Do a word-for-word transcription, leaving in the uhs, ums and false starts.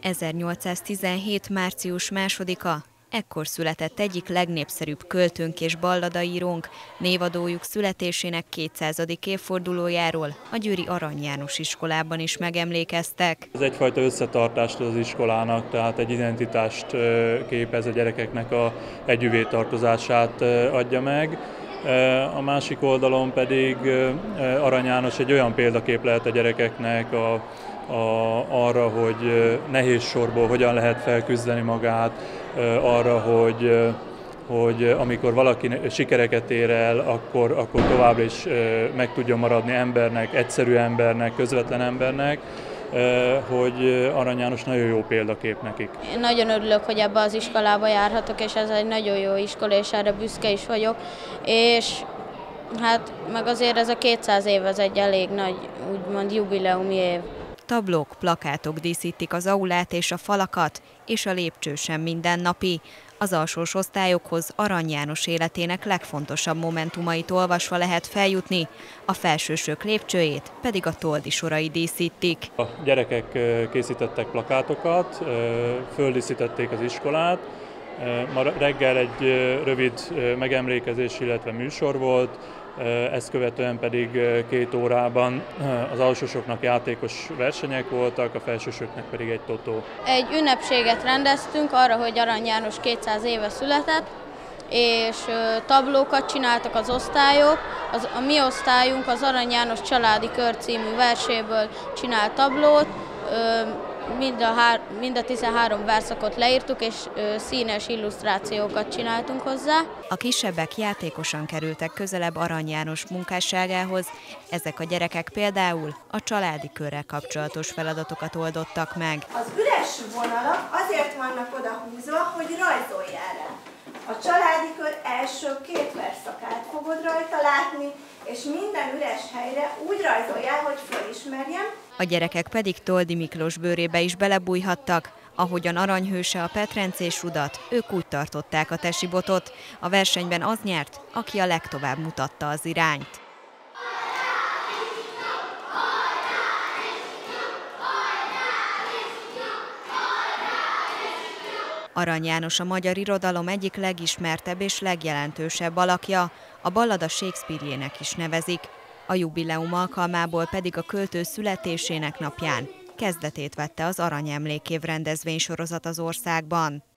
ezernyolcszáztizenhét. március másodika, ekkor született egyik legnépszerűbb költőnk és balladaírónk, névadójuk születésének kétszázadik évfordulójáról a győri Arany János iskolában is megemlékeztek. Ez egyfajta összetartást az iskolának, tehát egy identitást képez, a gyerekeknek a együvé tartozását adja meg. A másik oldalon pedig Arany János egy olyan példakép lehet a gyerekeknek a, a, arra, hogy nehéz sorból hogyan lehet felküzdeni magát, arra, hogy, hogy amikor valaki sikereket ér el, akkor, akkor továbbra is meg tudjon maradni embernek, egyszerű embernek, közvetlen embernek, hogy Arany János nagyon jó példakép nekik. Én nagyon örülök, hogy ebbe az iskolába járhatok, és ez egy nagyon jó iskola, és erre büszke is vagyok. És hát meg azért ez a kétszáz év, ez egy elég nagy, úgymond jubileumi év. Tablók, plakátok díszítik az aulát és a falakat, és a lépcső sem mindennapi. Az alsós osztályokhoz Arany János életének legfontosabb momentumait olvasva lehet feljutni, a felsősök lépcsőjét pedig a toldi sorai díszítik. A gyerekek készítettek plakátokat, földíszítették az iskolát. Ma reggel egy rövid megemlékezés, illetve műsor volt, ezt követően pedig két órában az alsósoknak játékos versenyek voltak, a felsősöknek pedig egy totó. Egy ünnepséget rendeztünk arra, hogy Arany János kétszáz éve született, és tablókat csináltak az osztályok. Az, a mi osztályunk az Arany János Családi Kör című verséből csinált tablót. Mind a, hár, mind a tizenhárom verszakot leírtuk, és ö, színes illusztrációkat csináltunk hozzá. A kisebbek játékosan kerültek közelebb Arany János munkásságához. Ezek a gyerekek például a családi körrel kapcsolatos feladatokat oldottak meg. Az üres vonalak azért vannak oda húzva, hogy rajzoljál rá. A családi kör első két verszakát fogod rajta látni, és minden üres helyre úgy rajzoljál, hogy fölismerjem. A gyerekek pedig Toldi Miklós bőrébe is belebújhattak. Ahogyan aranyhőse a petrencés rudat, ők úgy tartották a tesibotot. A versenyben az nyert, aki a legtovább mutatta az irányt. Arany János a magyar irodalom egyik legismertebb és legjelentősebb alakja, a ballada Shakespeare-jének is nevezik. A jubileum alkalmából pedig a költő születésének napján kezdetét vette az Arany Emlékév rendezvénysorozat az országban.